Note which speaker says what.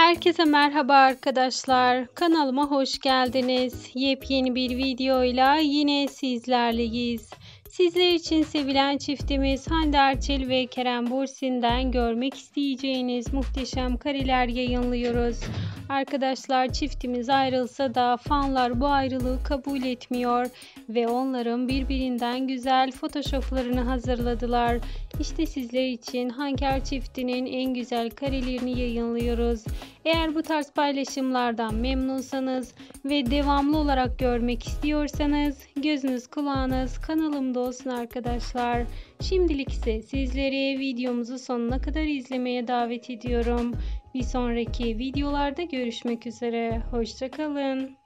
Speaker 1: Herkese merhaba arkadaşlar. Kanalıma hoş geldiniz. Yepyeni bir videoyla yine sizlerleyiz. Sizler için sevilen çiftimiz Hande Erçel ve Kerem Bürsin'den görmek isteyeceğiniz muhteşem kareler yayınlıyoruz. Arkadaşlar, çiftimiz ayrılsa da fanlar bu ayrılığı kabul etmiyor ve onların birbirinden güzel photoshoplarını hazırladılar. İşte sizler için Hanker çiftinin en güzel karelerini yayınlıyoruz. Eğer bu tarz paylaşımlardan memnunsanız ve devamlı olarak görmek istiyorsanız gözünüz kulağınız kanalımda olsun arkadaşlar. Şimdilik ise sizleri videomuzu sonuna kadar izlemeye davet ediyorum. Bir sonraki videolarda görüşmek üzere. Hoşça kalın.